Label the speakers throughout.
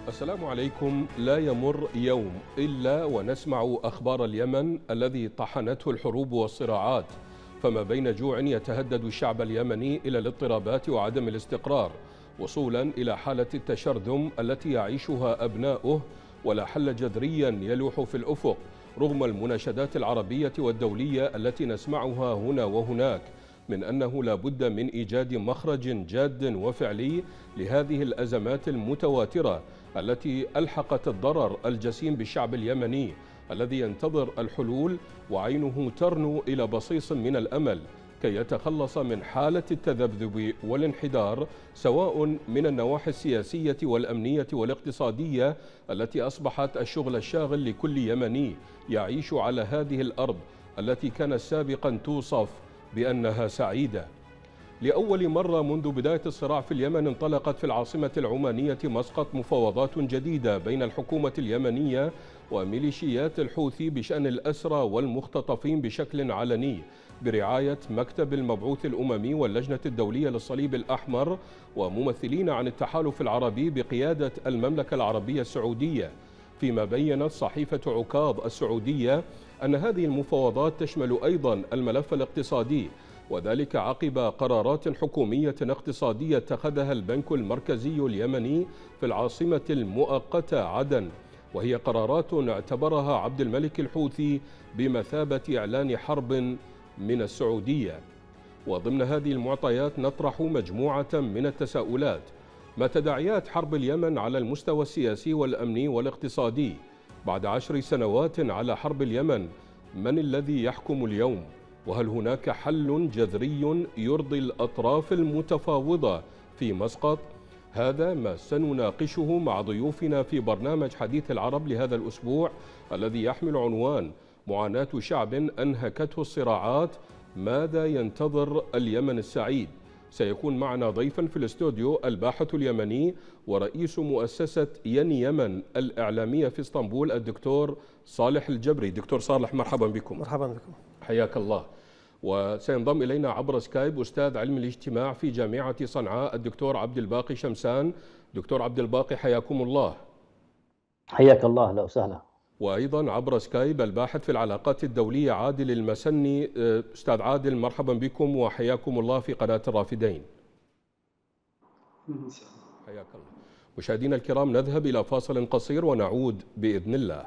Speaker 1: السلام عليكم. لا يمر يوم إلا ونسمع أخبار اليمن الذي طحنته الحروب والصراعات، فما بين جوع يتهدد الشعب اليمني إلى الاضطرابات وعدم الاستقرار، وصولا إلى حالة التشرذم التي يعيشها أبناؤه، ولا حل جذريا يلوح في الأفق رغم المناشدات العربية والدولية التي نسمعها هنا وهناك من أنه لا بد من إيجاد مخرج جاد وفعلي لهذه الأزمات المتواترة التي ألحقت الضرر الجسيم بالشعب اليمني الذي ينتظر الحلول وعينه ترنو إلى بصيص من الأمل كي يتخلص من حالة التذبذب والانحدار، سواء من النواحي السياسية والأمنية والاقتصادية التي أصبحت الشغل الشاغل لكل يمني يعيش على هذه الأرض التي كانت سابقا توصف بأنها سعيدة. لأول مرة منذ بداية الصراع في اليمن انطلقت في العاصمة العمانية مسقط مفاوضات جديدة بين الحكومة اليمنية وميليشيات الحوثي بشأن الأسرى والمختطفين بشكل علني برعاية مكتب المبعوث الأممي واللجنة الدولية للصليب الأحمر وممثلين عن التحالف العربي بقيادة المملكة العربية السعودية. فيما بيّنت صحيفة عكاظ السعودية أن هذه المفاوضات تشمل أيضا الملف الاقتصادي، وذلك عقب قرارات حكومية اقتصادية اتخذها البنك المركزي اليمني في العاصمة المؤقتة عدن، وهي قرارات اعتبرها عبد الملك الحوثي بمثابة إعلان حرب من السعودية. وضمن هذه المعطيات نطرح مجموعة من التساؤلات: ما تداعيات حرب اليمن على المستوى السياسي والأمني والاقتصادي؟ بعد 10 سنوات على حرب اليمن، من الذي يحكم اليوم؟ وهل هناك حل جذري يرضي الأطراف المتفاوضة في مسقط؟ هذا ما سنناقشه مع ضيوفنا في برنامج حديث العرب لهذا الأسبوع الذي يحمل عنوان معاناة شعب أنهكته الصراعات، ماذا ينتظر اليمن السعيد؟ سيكون معنا ضيفا في الاستوديو الباحث اليمني ورئيس مؤسسة ين يمن الإعلامية في اسطنبول الدكتور صالح الجبري. دكتور صالح، مرحبا بكم.
Speaker 2: مرحبا بكم.
Speaker 1: حياك الله. وسينضم إلينا عبر سكايب أستاذ علم الاجتماع في جامعة صنعاء الدكتور عبد الباقي شمسان. دكتور عبد الباقي، حياكم الله.
Speaker 3: حياك الله، لا وسهلا.
Speaker 1: وأيضا عبر سكايب الباحث في العلاقات الدولية عادل المسني. أستاذ عادل، مرحبا بكم وحياكم الله في قناة الرافدين. حياك الله. مشاهدينا الكرام، نذهب إلى فاصل قصير ونعود بإذن الله.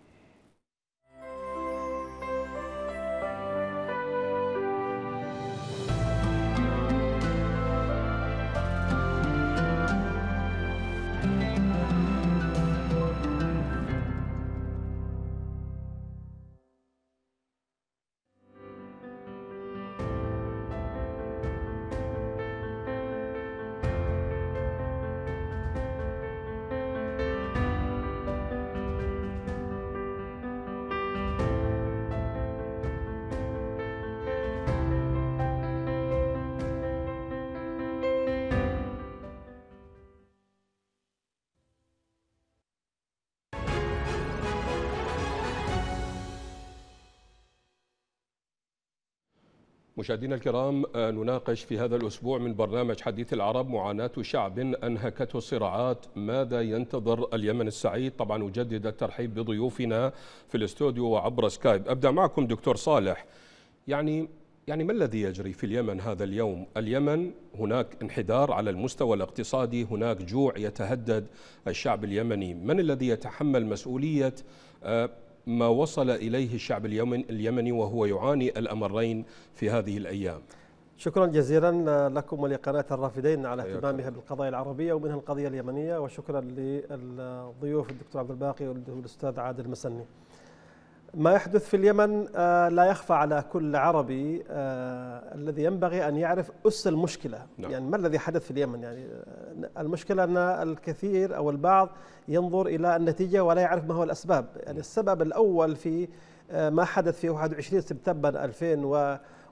Speaker 1: مشاهدينا الكرام، نناقش في هذا الأسبوع من برنامج حديث العرب معاناة شعب أنهكته الصراعات، ماذا ينتظر اليمن السعيد؟ طبعا أجدد الترحيب بضيوفنا في الاستوديو وعبر سكايب. أبدأ معكم دكتور صالح. يعني ما الذي يجري في اليمن هذا اليوم؟ اليمن هناك انحدار على المستوى الاقتصادي، هناك جوع يتهدد الشعب اليمني، من الذي يتحمل مسؤولية ما وصل إليه الشعب اليمني وهو يعاني الأمرين في هذه الأيام؟
Speaker 2: شكرا جزيلا لكم ولقناة الرافدين على اهتمامها بالقضايا العربية ومنها القضية اليمنية، وشكرا للضيوف الدكتور عبد الباقي والأستاذ عادل المسني. ما يحدث في اليمن لا يخفى على كل عربي، الذي ينبغي أن يعرف أس المشكلة. نعم. يعني ما الذي حدث في اليمن؟ يعني المشكلة أن الكثير أو البعض ينظر إلى النتيجة ولا يعرف ما هو الأسباب. يعني السبب الأول في ما حدث في 21 سبتمبر 2001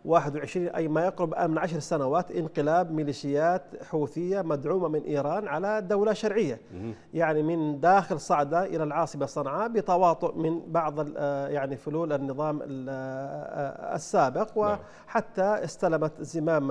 Speaker 2: 21 أي ما يقرب من 10 سنوات انقلاب ميليشيات حوثية مدعومة من إيران على دولة شرعية، يعني من داخل صعدة إلى العاصمة صنعاء بتواطؤ من بعض يعني فلول النظام السابق، وحتى استلمت زمام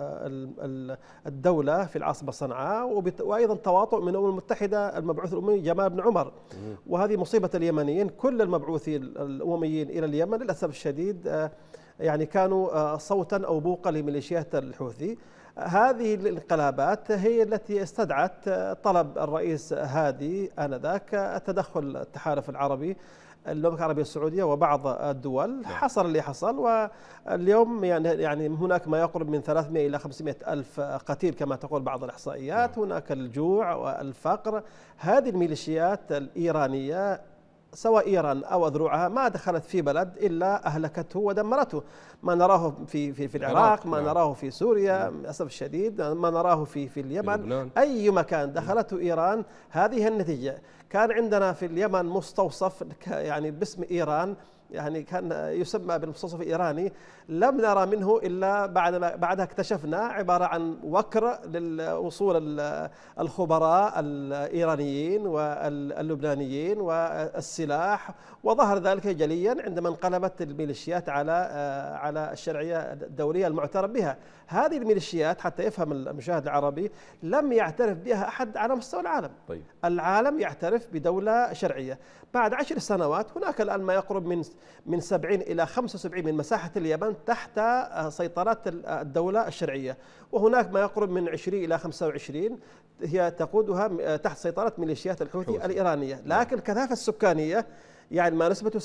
Speaker 2: الدولة في العاصمة صنعاء، وأيضا تواطؤ من الأمم المتحدة المبعوث الأممي جمال بن عمر. وهذه مصيبة اليمنيين، كل المبعوثين الأمميين إلى اليمن للأسف الشديد يعني كانوا صوتا أو بوقا لميليشيات الحوثي. هذه الانقلابات هي التي استدعت طلب الرئيس هادي آنذاك التدخل التحالف العربي، المملكة العربية السعودية وبعض الدول. حصل اللي حصل، واليوم يعني هناك ما يقرب من 300 إلى 500 ألف قتيل كما تقول بعض الإحصائيات. هناك الجوع والفقر. هذه الميليشيات الإيرانية سواء إيران أو أذرعها ما دخلت في بلد إلا أهلكته ودمرته. ما نراه في العراق، ما نراه في سوريا للأسف الشديد، ما نراه في اليمن، أي مكان دخلته إيران هذه النتيجة. كان عندنا في اليمن مستوصف يعني باسم إيران، يعني كان يسمى بالمستوصف الإيراني، لم نرى منه إلا بعدها اكتشفنا عبارة عن وكر للوصول الخبراء الإيرانيين واللبنانيين والسلاح، وظهر ذلك جليا عندما انقلبت الميليشيات على الشرعية الدولية المعترف بها. هذه الميليشيات حتى يفهم المشاهد العربي لم يعترف بها أحد على مستوى العالم.
Speaker 1: طيب.
Speaker 2: العالم يعترف بدولة شرعية. بعد 10 سنوات هناك الآن ما يقرب من 70 إلى 75 من مساحة اليمن تحت سيطرة الدولة الشرعية، وهناك ما يقرب من 20 إلى 25 هي تقودها تحت سيطرة ميليشيات الحوثي الإيرانية. لكن الكثافة السكانية يعني ما نسبته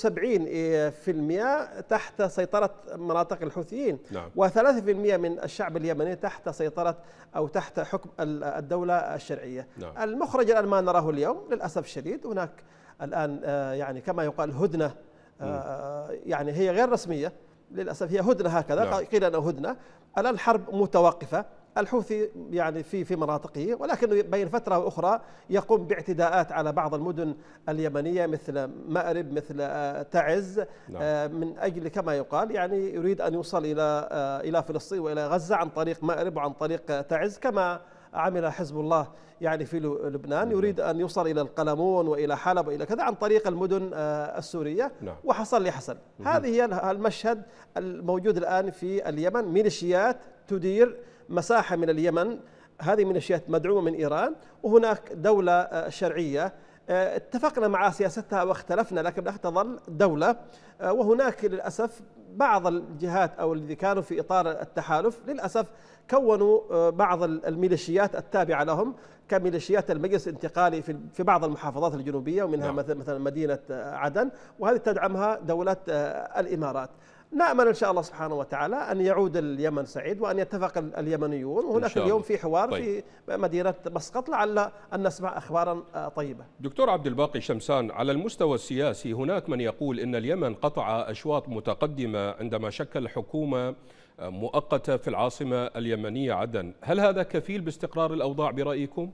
Speaker 2: 70% تحت سيطرة مناطق الحوثيين، و3% من الشعب اليمني تحت سيطرة أو تحت حكم الدولة الشرعية. المخرج الآن ما نراه اليوم للأسف الشديد، هناك الآن يعني كما يقال هدنة، يعني هي غير رسمية للأسف، هي هدنة هكذا قيل أنه هدنة. الآن الحرب متوقفة، الحوثي يعني في مناطقه، ولكن بين فترة وأخرى يقوم باعتداءات على بعض المدن اليمنية مثل مأرب، مثل تعز، من أجل كما يقال يعني يريد أن يوصل إلى فلسطين وإلى غزة عن طريق مأرب وعن طريق تعز، كما عمل حزب الله يعني في لبنان، يريد أن يوصل إلى القلمون وإلى حلب وإلى كذا عن طريق المدن السورية. وحصل اللي حصل. هذه هي المشهد الموجود الآن في اليمن، ميليشيات تدير مساحة من اليمن، هذه ميليشيات مدعومة من إيران، وهناك دولة شرعية اتفقنا مع سياستها واختلفنا لكن تظل دولة. وهناك للأسف بعض الجهات أو الذي كانوا في إطار التحالف للأسف كونوا بعض الميليشيات التابعة لهم كميليشيات المجلس الانتقالي في بعض المحافظات الجنوبية، ومنها مثلا مدينة عدن، وهذه تدعمها دولة الإمارات. نأمل إن شاء الله سبحانه وتعالى أن يعود اليمن سعيد وأن يتفق اليمنيون. وهناك اليوم في حوار في مدينة مسقط، لعل أن نسمع أخبارا طيبة.
Speaker 1: دكتور عبد الباقي شمسان، على المستوى السياسي هناك من يقول إن اليمن قطع أشواط متقدمة عندما شكل حكومة مؤقتة في العاصمة اليمنية عدن، هل هذا كفيل باستقرار الأوضاع برأيكم؟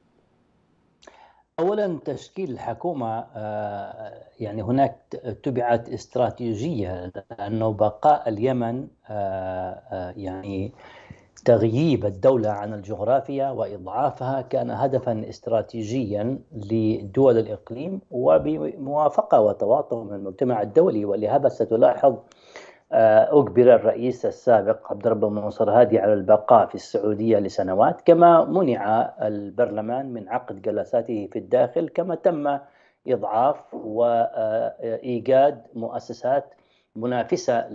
Speaker 3: أولا تشكيل الحكومة يعني هناك تبعت استراتيجية، لأنه بقاء اليمن يعني تغييب الدولة عن الجغرافيا وإضعافها كان هدفا استراتيجيا لدول الإقليم وبموافقة وتواطؤ من المجتمع الدولي. ولهذا ستلاحظ أجبر الرئيس السابق عبد الرب منصور هادي على البقاء في السعودية لسنوات، كما منع البرلمان من عقد جلساته في الداخل، كما تم إضعاف وإيجاد مؤسسات منافسة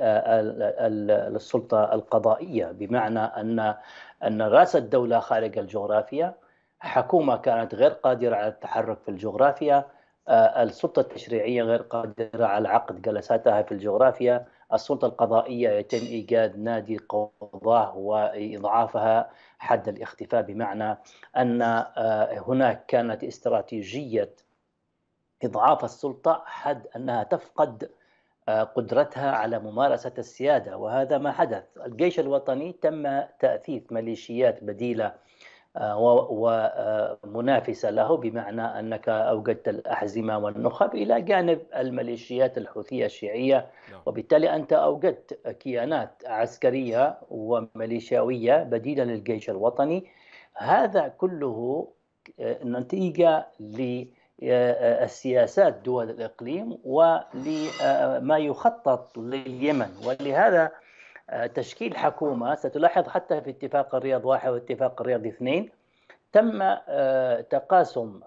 Speaker 3: للسلطة القضائية، بمعنى أن رأس الدولة خارج الجغرافيا، حكومة كانت غير قادرة على التحرك في الجغرافيا، السلطة التشريعية غير قادرة على عقد جلساتها في الجغرافيا، السلطة القضائية يتم إيجاد نادي قضاة وإضعافها حد الاختفاء، بمعنى أن هناك كانت استراتيجية إضعاف السلطة حد أنها تفقد قدرتها على ممارسة السيادة، وهذا ما حدث. الجيش الوطني تم تأثيث ميليشيات بديلة ومنافسة له، بمعنى أنك أوجدت الأحزمة والنخب إلى جانب الميليشيات الحوثية الشيعية، وبالتالي أنت أوجدت كيانات عسكرية وميليشياوية بديلة للجيش الوطني. هذا كله نتيجة للسياسات دول الإقليم ولما يخطط لليمن. ولهذا تشكيل حكومة، ستلاحظ حتى في اتفاق الرياض 1 واتفاق الرياض 2 تم تقاسم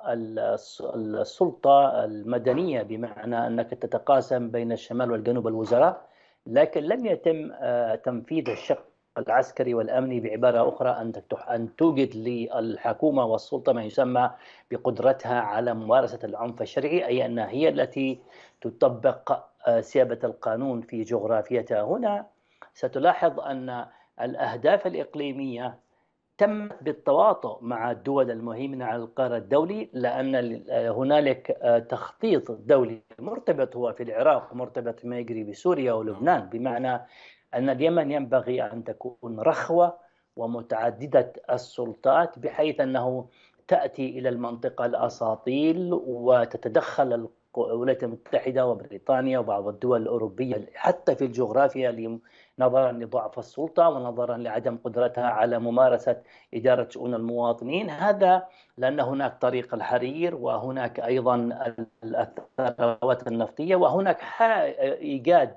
Speaker 3: السلطة المدنية، بمعنى أنك تتقاسم بين الشمال والجنوب الوزراء، لكن لم يتم تنفيذ الشق العسكري والأمني. بعبارة أخرى أن توجد للحكومة والسلطة ما يسمى بقدرتها على ممارسة العنف الشرعي، أي أنها هي التي تطبق سيادة القانون في جغرافيتها. هنا ستلاحظ أن الأهداف الإقليمية تمت بالتواطؤ مع الدول المهيمنة على القارة الدولي، لأن هنالك تخطيط دولي مرتبط هو في العراق، مرتبط ما يجري بسوريا ولبنان، بمعنى أن اليمن ينبغي أن تكون رخوة ومتعددة السلطات، بحيث أنه تأتي إلى المنطقة الأساطيل وتتدخل الولايات المتحدة وبريطانيا وبعض الدول الأوروبية حتى في الجغرافيا، نظرا لضعف السلطة ونظرا لعدم قدرتها على ممارسة إدارة شؤون المواطنين. هذا لأن هناك طريق الحرير، وهناك أيضا الثروات النفطية، وهناك إيجاد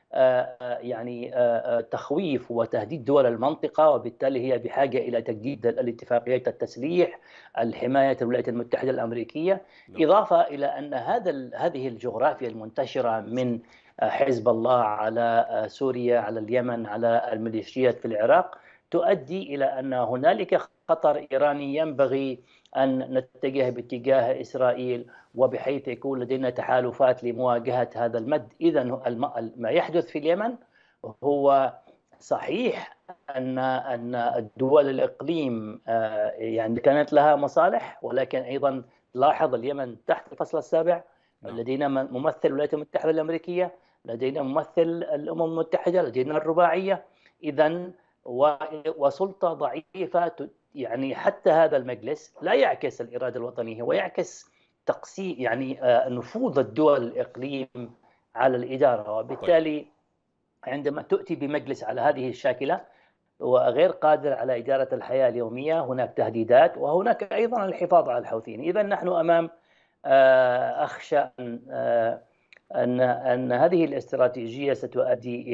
Speaker 3: يعني تخويف وتهديد دول المنطقة، وبالتالي هي بحاجة إلى تجديد الاتفاقيات التسليح، الحماية الولايات المتحدة الأمريكية، إضافة إلى أن هذه الجغرافيا المنتشرة من حزب الله على سوريا على اليمن على الميليشيات في العراق تؤدي إلى أن هنالك خطر إيراني ينبغي أن نتجه باتجاه إسرائيل، وبحيث يكون لدينا تحالفات لمواجهة هذا المد. إذن ما يحدث في اليمن هو صحيح أن الدول الإقليم يعني كانت لها مصالح، ولكن أيضا لاحظ اليمن تحت الفصل السابع، لدينا ممثل الولايات المتحدة الأمريكية، لدينا ممثل الأمم المتحدة، لدينا الرباعية. إذن وسلطة ضعيفة، يعني حتى هذا المجلس لا يعكس الإرادة الوطنية ويعكس تقسيم يعني نفوذ الدول الإقليم على الإدارة. وبالتالي عندما تؤتي بمجلس على هذه الشاكلة وغير قادر على إدارة الحياة اليومية، هناك تهديدات وهناك أيضا الحفاظ على الحوثيين. إذا نحن أمام أخشى أن هذه الاستراتيجية ستؤدي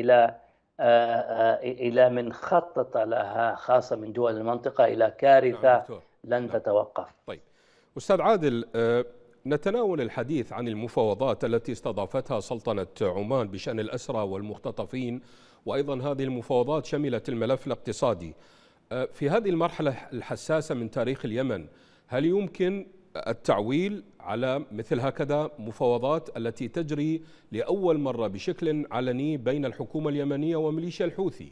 Speaker 3: إلى من خطط لها خاصة من دول المنطقة إلى كارثة لن تتوقف.
Speaker 1: طيب أستاذ عادل، نتناول الحديث عن المفاوضات التي استضافتها سلطنة عمان بشأن الأسرى والمختطفين، وأيضا هذه المفاوضات شملت الملف الاقتصادي. في هذه المرحلة الحساسة من تاريخ اليمن، هل يمكن التعويل على مثل هكذا مفاوضات التي تجري لأول مرة بشكل علني بين الحكومة اليمنية وميليشيا الحوثي؟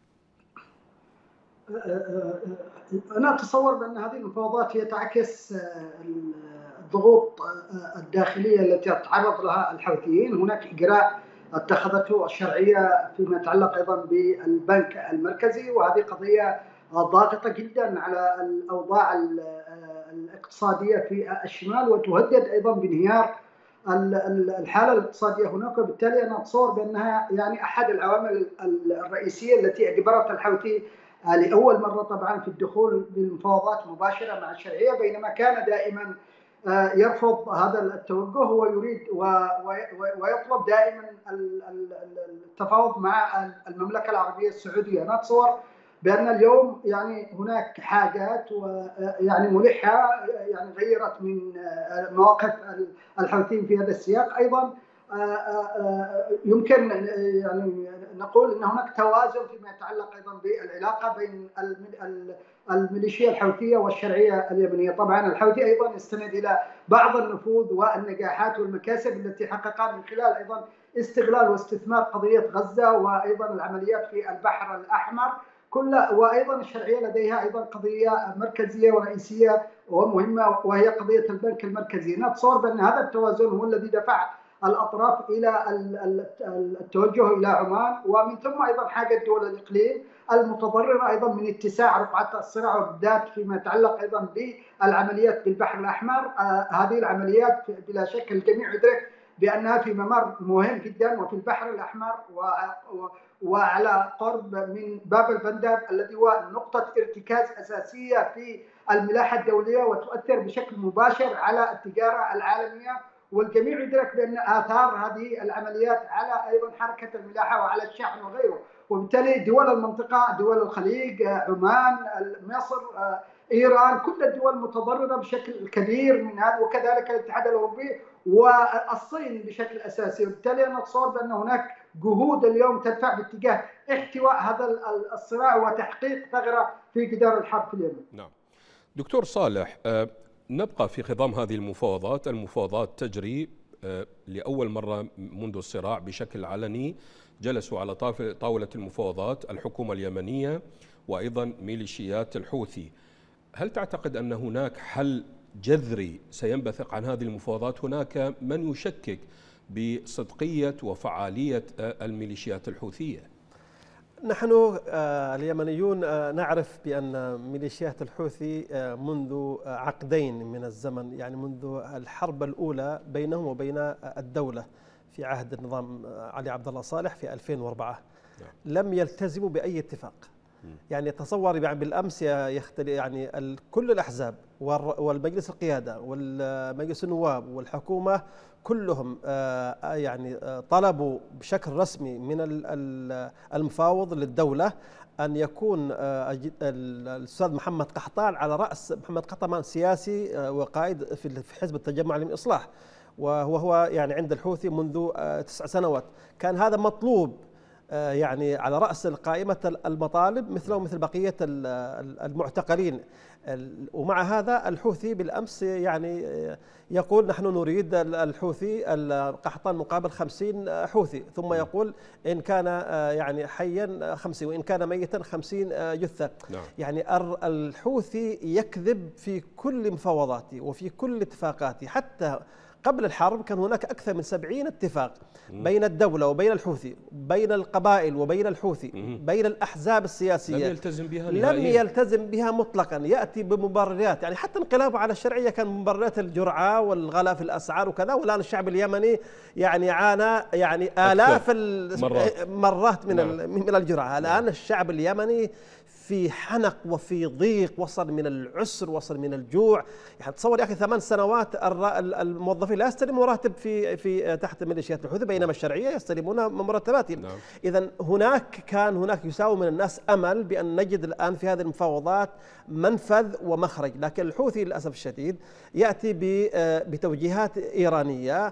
Speaker 4: أنا أتصور بأن هذه المفاوضات هي تعكس الضغوط الداخلية التي يتعرض لها الحوثيين. هناك إجراء اتخذته الشرعية فيما يتعلق أيضا بالبنك المركزي، وهذه قضية ضاغطة جدا على الأوضاع الاقتصادية في الشمال، وتهدد أيضا بانهيار الحالة الاقتصادية هناك. وبالتالي أنا أتصور بأنها يعني أحد العوامل الرئيسية التي أجبرت الحوثي لأول مرة طبعا في الدخول بالمفاوضات مباشرة مع الشرعية، بينما كان دائما يرفض هذا التوجه ويريد ويطلب دائما التفاوض مع المملكة العربية السعودية. أنا أتصور بأن اليوم يعني هناك حاجات ويعني ملحة يعني غيرت من مواقف الحوثيين في هذا السياق. أيضا يمكن يعني نقول أن هناك توازن فيما يتعلق أيضا بالعلاقة بين الميليشيا الحوثية والشرعية اليمنية. طبعا الحوثي أيضا يستند إلى بعض النفوذ والنجاحات والمكاسب التي حققها من خلال أيضا استغلال واستثمار قضية غزة وأيضا العمليات في البحر الأحمر وأيضا الشرعية لديها أيضا قضية مركزية ورئيسية ومهمة، وهي قضية البنك المركزي. نتصور بأن هذا التوازن هو الذي دفع الأطراف إلى التوجه إلى عمان، ومن ثم أيضا حاجة دول الإقليم المتضررة أيضا من اتساع رقعة الصراع، وبالذات فيما يتعلق أيضا بالعمليات بالبحر الأحمر. هذه العمليات بلا شك الجميع يدرك بأنها في ممر مهم جدا وفي البحر الأحمر وعلى قرب من باب البندب الذي هو نقطة ارتكاز أساسية في الملاحة الدولية وتؤثر بشكل مباشر على التجارة العالمية. والجميع يدرك بأن آثار هذه العمليات على أيضا حركة الملاحة وعلى الشحن وغيره، وبالتالي دول المنطقة، دول الخليج، عمان، مصر، إيران، كل الدول متضررة بشكل كبير من هذا، وكذلك الاتحاد الأوروبي والصين بشكل أساسي. وبالتالي أنا أتصور بأن هناك جهود اليوم تدفع باتجاه احتواء هذا الصراع وتحقيق ثغرة في جدار الحرب في اليمن.
Speaker 1: نعم. دكتور صالح، نبقى في خضم هذه المفاوضات تجري لأول مرة منذ الصراع بشكل علني. جلسوا على طاولة المفاوضات الحكومة اليمنية وأيضا ميليشيات الحوثي. هل تعتقد أن هناك حل جذري سينبثق عن هذه المفاوضات؟ هناك من يشكك بصدقية وفعالية الميليشيات الحوثية.
Speaker 2: نحن اليمنيون نعرف بأن ميليشيات الحوثي منذ عقدين من الزمن، يعني منذ الحرب الأولى بينهم وبين الدولة في عهد النظام علي عبد الله صالح في 2004 لم يلتزموا بأي اتفاق. يعني تصور يعني بالأمس يعني كل الأحزاب والمجلس القيادة والمجلس النواب والحكومة كلهم يعني طلبوا بشكل رسمي من المفاوض للدولة أن يكون الأستاذ محمد قحطان على رأس. محمد قحطان سياسي وقائد في حزب التجمع للإصلاح، وهو يعني عند الحوثي منذ 9 سنوات. كان هذا مطلوب يعني على رأس قائمة المطالب مثله مثل بقية المعتقلين. ومع هذا الحوثي بالأمس يعني يقول نحن نريد الحوثي القحطان مقابل 50 حوثي، ثم يقول إن كان يعني حيا 50 وإن كان ميتا 50 جثة. يعني الحوثي يكذب في كل مفاوضاته وفي كل اتفاقاته. حتى قبل الحرب كان هناك أكثر من 70 اتفاق بين الدولة وبين الحوثي، بين القبائل وبين الحوثي، بين الأحزاب السياسية. لم يلتزم بها مطلقا. يأتي بمبررات، يعني حتى انقلابه على الشرعية كان مبررات الجرعة والغلاء في الأسعار وكذا. والآن الشعب اليمني يعني عانى يعني آلاف مرات من الجرعة. الآن الشعب اليمني في حنق وفي ضيق، وصل من العسر، وصل من الجوع. يعني تصور يا أخي 8 سنوات الموظفين لا يستلموا راتب في تحت ميليشيات الحوثي، بينما الشرعية يستلمون مرتباتهم. إذن كان هناك يساوم من الناس أمل بأن نجد الآن في هذه المفاوضات منفذ ومخرج، لكن الحوثي للأسف الشديد يأتي بتوجيهات إيرانية.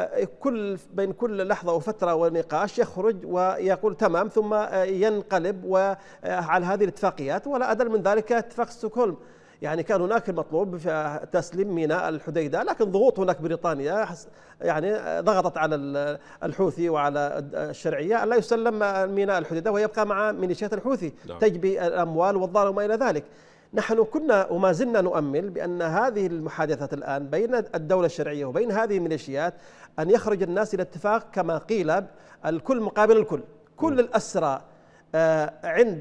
Speaker 2: بين كل لحظة وفترة ونقاش يخرج ويقول تمام، ثم ينقلب وعلى هذه الاتفاقيات. ولا أدل من ذلك اتفاق ستوكهولم. يعني كان هناك المطلوب في تسليم ميناء الحديدة، لكن ضغوط هناك بريطانيا يعني ضغطت على الحوثي وعلى الشرعية ألا يسلم ميناء الحديدة ويبقى مع ميليشيات الحوثي تجبي الأموال والضرر وما إلى ذلك. نحن كنا وما زلنا نؤمل بأن هذه المحادثات الآن بين الدولة الشرعية وبين هذه الميليشيات أن يخرج الناس إلى اتفاق كما قيل الكل مقابل الكل. كل الأسرى عند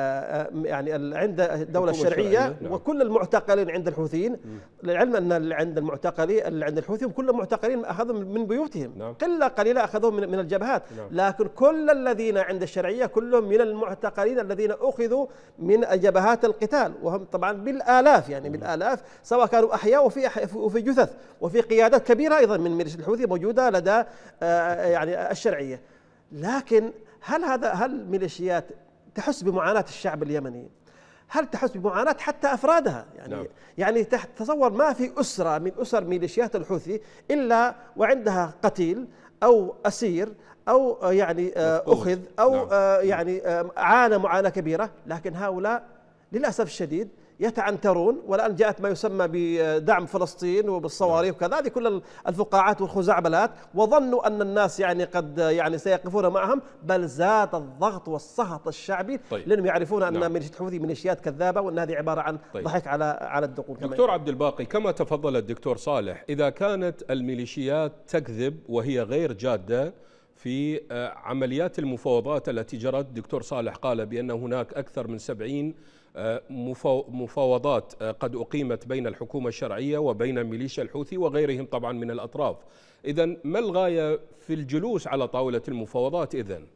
Speaker 2: عند الدولة الشرعية وكل المعتقلين عند الحوثيين. العلم أن عند المعتقلين عند الحوثيين كل معتقلين أخذهم من بيوتهم، قلة قليلة أخذوهم من الجبهات، لكن كل الذين عند الشرعية كلهم من المعتقلين الذين أخذوا من جبهات القتال، وهم طبعا بالآلاف، يعني بالآلاف، سواء كانوا أحياء وفي جثث، وفي قيادات كبيرة أيضا من ميليشيا الحوثي موجودة لدى يعني الشرعية. لكن هل الميليشيات تحس بمعاناة الشعب اليمني؟ هل تحس بمعاناة حتى أفرادها؟ يعني تصور ما في أسرة من أسر ميليشيات الحوثي إلا وعندها قتيل أو أسير أو يعني أخذ أو يعني عانى معاناة كبيرة. لكن هؤلاء للأسف الشديد يتعنترون، والآن جاءت ما يسمى بدعم فلسطين وبالصواريخ وكذا، هذه كل الفقاعات والخزعبلات، وظنوا أن الناس يعني قد يعني سيقفون معهم، بل زاد الضغط والسخط الشعبي.
Speaker 1: طيب.
Speaker 2: لأنهم يعرفون أن ميليشيات الحوثي ميليشيات كذابة، وأن هذه عبارة عن ضحك على الدقون.
Speaker 1: دكتور عبد الباقي، كما تفضل الدكتور صالح، إذا كانت الميليشيات تكذب وهي غير جادة في عمليات المفاوضات التي جرت، دكتور صالح قال بأن هناك أكثر من 70 مفاوضات قد أقيمت بين الحكومة الشرعية وبين ميليشيا الحوثي وغيرهم طبعا من الأطراف. إذن ما الغاية في الجلوس على طاولة المفاوضات إذن؟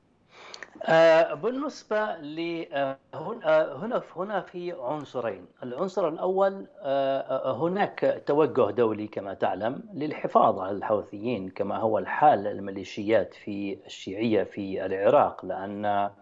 Speaker 3: بالنسبة هنا في عنصرين. العنصر الأول، هناك توجه دولي كما تعلم للحفاظ على الحوثيين كما هو الحال الميليشيات في الشيعية في العراق، لأن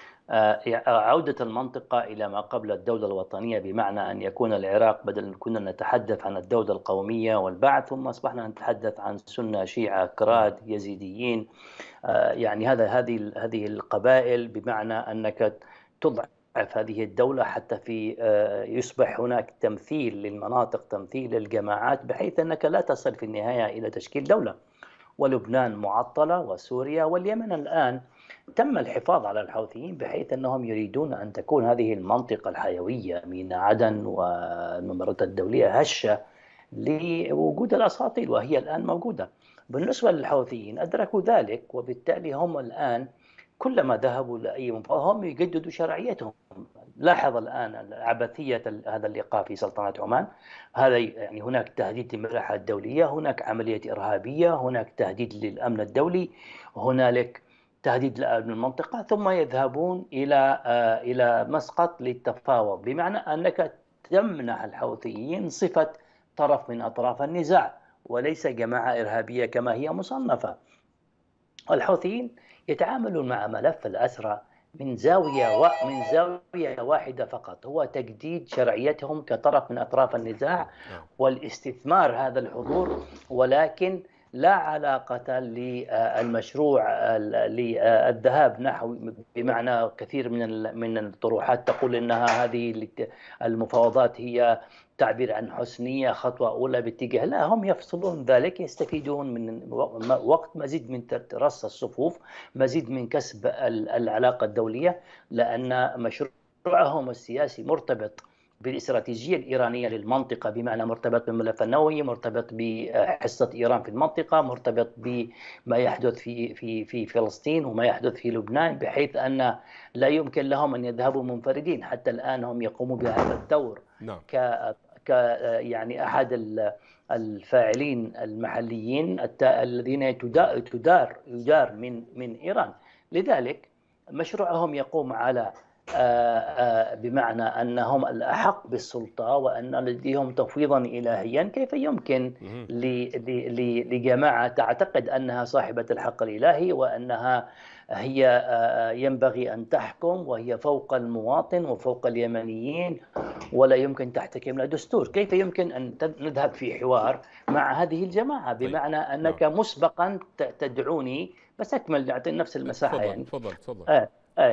Speaker 3: عودة المنطقة إلى ما قبل الدولة الوطنية، بمعنى أن يكون العراق بدل كنا نتحدث عن الدولة القومية والبعث، ثم أصبحنا نتحدث عن سنة شيعة كراد يزيديين. يعني هذه القبائل، بمعنى أنك تضعف هذه الدولة حتى في يصبح هناك تمثيل للمناطق، تمثيل للجماعات، بحيث أنك لا تصل في النهاية إلى تشكيل دولة. ولبنان معطلة وسوريا واليمن الآن تم الحفاظ على الحوثيين، بحيث أنهم يريدون أن تكون هذه المنطقة الحيوية من عدن والممرات الدولية هشة لوجود الأساطيل، وهي الآن موجودة. بالنسبة للحوثيين أدركوا ذلك، وبالتالي هم الآن كلما ذهبوا لأي مفاوضة هم يجددوا شرعيتهم. لاحظ الآن عبثية هذا اللقاء في سلطنة عمان. هذا يعني هناك تهديد للمصلحة الدولية، هناك عملية إرهابية، هناك تهديد للأمن الدولي، هنالك تهديد لأمن المنطقة، ثم يذهبون إلى مسقط للتفاوض، بمعنى أنك تمنح الحوثيين صفة طرف من أطراف النزاع وليس جماعة إرهابية كما هي مصنفة. الحوثيين يتعاملون مع ملف الأسرى من زاوية واحدة فقط، هو تجديد شرعيتهم كطرف من أطراف النزاع والاستثمار هذا الحضور، ولكن لا علاقة للمشروع للذهاب نحو، بمعنى كثير من الطروحات تقول أنها هذه المفاوضات هي تعبير عن حسنية، خطوة أولى باتجاه، لا، هم يفصلون ذلك، يستفيدون من وقت مزيد من رص الصفوف، مزيد من كسب العلاقة الدولية، لأن مشروعهم السياسي مرتبط بالاستراتيجية الإيرانية للمنطقة، بمعنى مرتبط بالملف النووي، مرتبط بحصة إيران في المنطقة، مرتبط بما يحدث في فلسطين وما يحدث في لبنان، بحيث أن لا يمكن لهم أن يذهبوا منفردين. حتى الآن هم يقوموا بهذا الدور يعني أحد الفاعلين المحليين الذين يدار من إيران. لذلك مشروعهم يقوم على بمعنى أنهم الأحق بالسلطة وأن لديهم تفويضا إلهيا. كيف يمكن لجماعة تعتقد أنها صاحبة الحق الإلهي وأنها هي ينبغي أن تحكم وهي فوق المواطن وفوق اليمنيين ولا يمكن تحتكم لدستور؟ كيف يمكن أن نذهب في حوار مع هذه الجماعة؟ بمعنى أنك مسبقا تدعوني، بس أكمل نعطي نفس المساحة. يعني
Speaker 1: تفضل.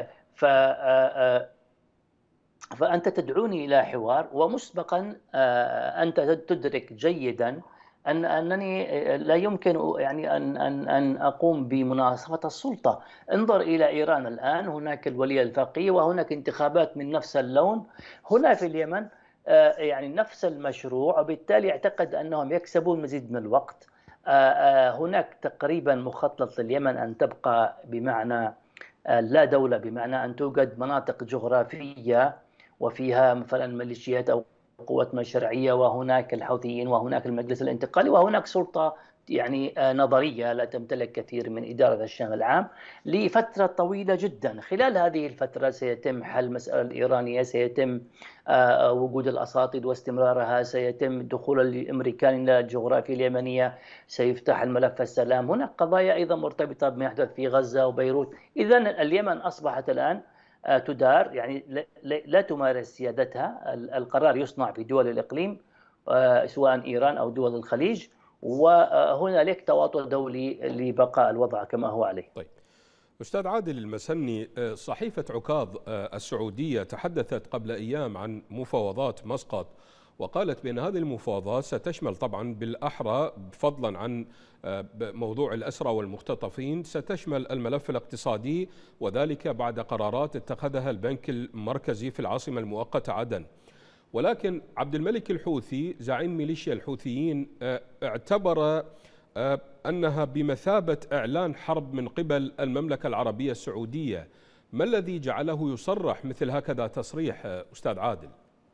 Speaker 3: فأنت تدعوني إلى حوار، ومسبقا أنت تدرك جيدا أنني لا يمكن يعني أن أقوم بمناصفة السلطة. انظر إلى إيران الآن، هناك الولي الفقيه وهناك انتخابات من نفس اللون. هنا في اليمن يعني نفس المشروع، وبالتالي اعتقد أنهم يكسبون مزيد من الوقت. هناك تقريبا مخطط لليمن أن تبقى بمعنى لا دولة، بمعنى أن توجد مناطق جغرافية وفيها مثلا ميليشيات أو قوات شرعية، وهناك الحوثيين وهناك المجلس الانتقالي وهناك سلطة يعني نظرية لا تمتلك كثير من إدارة الشأن العام لفترة طويلة جدا. خلال هذه الفترة سيتم حل المسألة الإيرانية، سيتم وجود الأساطيل واستمرارها، سيتم دخول الأمريكان إلى الجغرافيا اليمنية، سيفتح الملف السلام. هناك قضايا أيضا مرتبطة بما يحدث في غزة وبيروت. إذن اليمن أصبحت الآن تدار، يعني لا تمارس سيادتها، القرار يصنع في دول الإقليم سواء إيران أو دول الخليج، وهنالك تواطؤ دولي لبقاء الوضع كما هو عليه.
Speaker 1: طيب أستاذ عادل المسني، صحيفة عكاظ السعودية تحدثت قبل أيام عن مفاوضات مسقط، وقالت بأن هذه المفاوضات ستشمل طبعا بالأحرى فضلا عن موضوع الأسرى والمختطفين ستشمل الملف الاقتصادي، وذلك بعد قرارات اتخذها البنك المركزي في العاصمة المؤقتة عدن. ولكن عبد الملك الحوثي زعيم ميليشيا الحوثيين اعتبر أنها بمثابة إعلان حرب من قبل المملكة العربية السعودية. ما الذي جعله يصرح مثل هكذا تصريح أستاذ عادل؟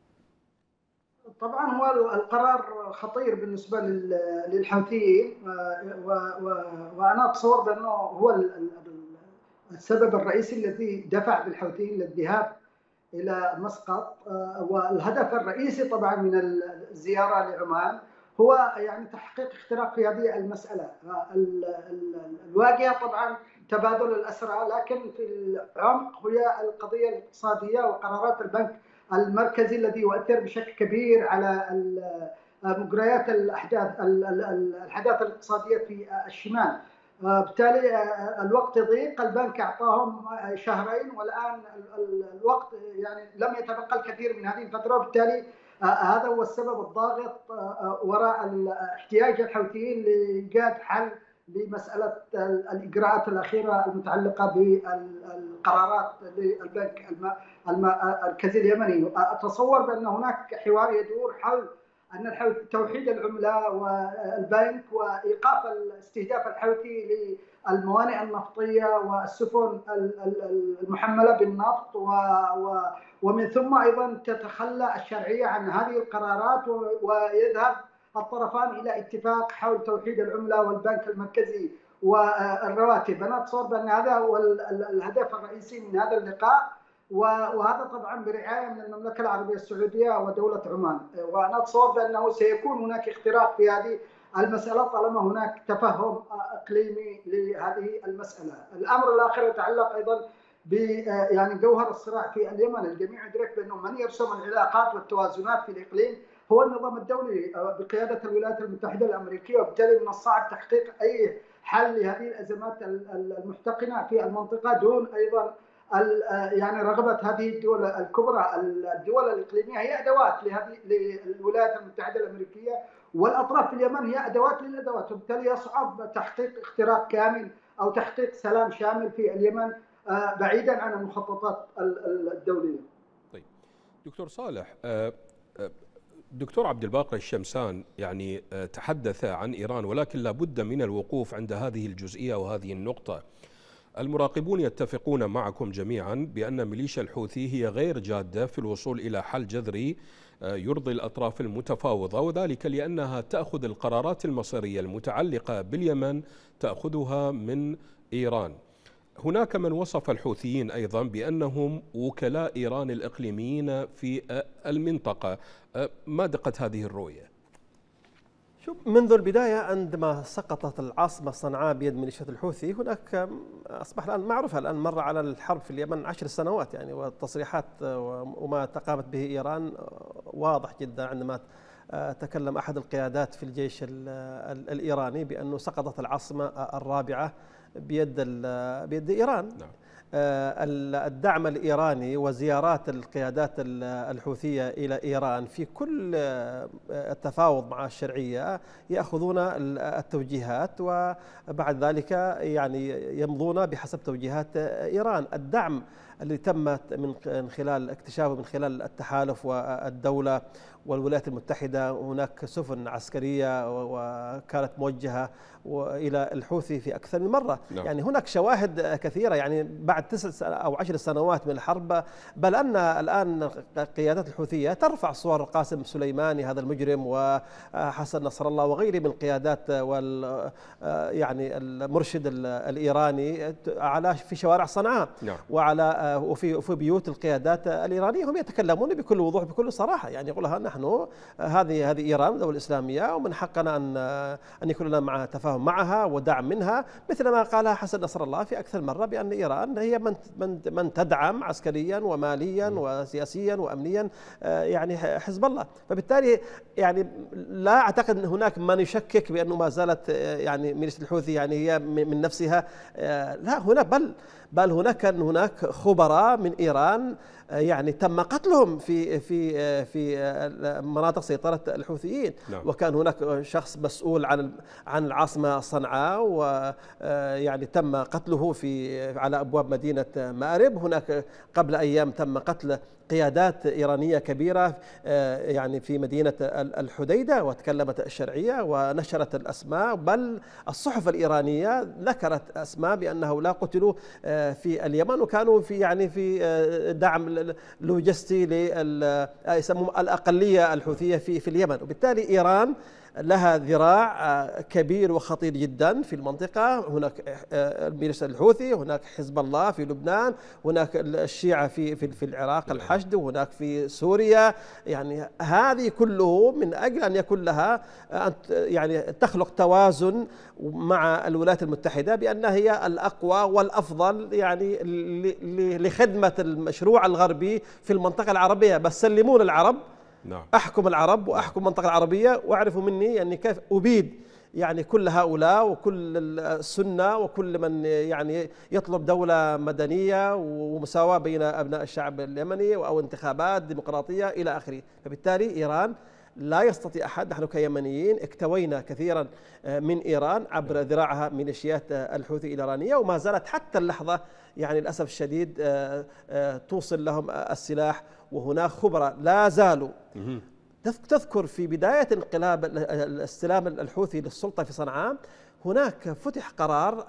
Speaker 4: طبعا هو القرار خطير بالنسبة للحوثيين، وأنا أتصور بأنه هو السبب الرئيسي الذي دفع بالحوثيين للذهاب إلى مسقط. والهدف الرئيسي طبعا من الزيارة لعمان هو يعني تحقيق اختراق في هذه المسألة. الواجهة طبعا تبادل الأسرى، لكن في العمق هي القضية الاقتصادية وقرارات البنك المركزي الذي يؤثر بشكل كبير على مجريات الأحداث الاقتصادية في الشمال. بالتالي الوقت ضيق، البنك أعطاهم شهرين والآن الوقت يعني لم يتبقى الكثير من هذه الفترة، وبالتالي هذا هو السبب الضاغط وراء احتياج الحوثيين لإيجاد حل لمسألة الإجراءات الأخيرة المتعلقة بالقرارات للبنك المركزي اليمني. أتصور بأن هناك حوار يدور حول أن توحيد العملة والبنك وإيقاف استهداف الحوثي للموانئ النفطية والسفن المحملة بالنفط، ومن ثم أيضا تتخلى الشرعية عن هذه القرارات ويذهب الطرفان إلى اتفاق حول توحيد العملة والبنك المركزي والرواتب. أنا أتصور بأن هذا هو الهدف الرئيسي من هذا اللقاء، وهذا طبعا برعاية من المملكة العربية السعودية ودولة عمان. وأنا أتصور بأنه سيكون هناك اختراق في هذه المسألة طالما هناك تفهم إقليمي لهذه المسألة. الأمر الآخر يتعلق أيضا يعني جوهر الصراع في اليمن. الجميع يدرك بأنه من يرسم العلاقات والتوازنات في الإقليم هو النظام الدولي بقيادة الولايات المتحدة الأمريكية، وبالتالي من الصعب تحقيق أي حل لهذه الأزمات المحتقنة في المنطقة دون أيضا يعني رغبة هذه الدول الكبرى. الدول الإقليمية هي أدوات للولايات المتحدة الأمريكية، والأطراف في اليمن هي أدوات للأدوات، وبالتالي يصعب تحقيق اختراق كامل أو تحقيق سلام شامل في اليمن بعيدا عن المخططات الدولية.
Speaker 1: طيب دكتور صالح، دكتور عبد الباقي الشمسان يعني تحدث عن إيران، ولكن لابد من الوقوف عند هذه الجزئية وهذه النقطة. المراقبون يتفقون معكم جميعا بأن ميليشيا الحوثي هي غير جادة في الوصول إلى حل جذري يرضي الأطراف المتفاوضة، وذلك لأنها تأخذ القرارات المصيرية المتعلقة باليمن تأخذها من إيران. هناك من وصف الحوثيين أيضا بأنهم وكلاء إيران الإقليميين في المنطقة. ما دقة هذه الرؤية؟
Speaker 2: شوف، منذ البداية عندما سقطت العاصمة صنعاء بيد ميليشيا الحوثي هناك أصبح الآن معروف، الآن مر على الحرب في اليمن 10 سنوات يعني، والتصريحات وما تقامت به إيران واضح جدا عندما تكلم أحد القيادات في الجيش الإيراني بأنه سقطت العاصمة الرابعة بيد إيران. نعم. الدعم الإيراني وزيارات القيادات الحوثية إلى إيران في كل التفاوض مع الشرعية يأخذون التوجيهات وبعد ذلك يعني يمضون بحسب توجيهات إيران. الدعم اللي تم من خلال اكتشافه من خلال التحالف والدولة والولايات المتحدة، هناك سفن عسكرية وكانت موجهة إلى الحوثي في أكثر من مرة. نعم. يعني هناك شواهد كثيرة يعني بعد 9 أو 10 سنوات من الحرب، بل أن الآن قيادات الحوثية ترفع صور قاسم سليماني هذا المجرم وحسن نصر الله وغيره من القيادات يعني المرشد الإيراني في شوارع صنعاء. نعم. وعلى وفي بيوت القيادات الإيرانية هم يتكلمون بكل وضوح بكل صراحة، يعني يقولها نحن هذه إيران دولة إسلامية ومن حقنا أن يكون لنا مع تفاهم معها ودعم منها، مثل ما قالها حسن نصر الله في أكثر مرة بأن إيران هي من تدعم عسكريا وماليا وسياسيا وأمنيا يعني حزب الله. فبالتالي يعني لا أعتقد أن هناك من يشكك بأنه ما زالت يعني ميليشيا الحوثي يعني هي من نفسها، لا، هنا بل هناك خبراء من إيران يعني تم قتلهم في مناطق سيطرة الحوثيين.
Speaker 1: نعم.
Speaker 2: وكان هناك شخص مسؤول عن العاصمة صنعاء ويعني تم قتله على أبواب مدينة مأرب. هناك قبل أيام تم قتل قيادات إيرانية كبيرة يعني في مدينة الحديدة، وتكلمت الشرعية ونشرت الأسماء، بل الصحف الإيرانية ذكرت أسماء بأن هؤلاء قتلوا في اليمن وكانوا في دعم لوجستي يسموهم الأقلية الحوثية في اليمن. وبالتالي إيران لها ذراع كبير وخطير جدا في المنطقة. هناك ميليشيا الحوثي، هناك حزب الله في لبنان، هناك الشيعة في العراق الحشد، وهناك في سوريا. يعني هذه كله من أجل أن يكون لها يعني تخلق توازن مع الولايات المتحدة بأنها هي الأقوى والأفضل يعني لخدمة المشروع الغربي في المنطقة العربية. بس سلمون العرب،
Speaker 1: نعم.
Speaker 2: أحكم العرب وأحكم المنطقة العربية، واعرفوا مني يعني كيف أبيد يعني كل هؤلاء وكل السنة وكل من يعني يطلب دولة مدنية ومساواة بين أبناء الشعب اليمني أو انتخابات ديمقراطية إلى آخره. فبالتالي إيران لا يستطيع أحد، نحن كيمنيين اكتوينا كثيرا من إيران عبر ذراعها ميليشيات الحوثي الإيرانية، وما زالت حتى اللحظة يعني للأسف الشديد توصل لهم السلاح. وهناك خبراء لا زالوا. تذكر في بداية انقلاب استلام الحوثي للسلطة في صنعاء هناك فتح قرار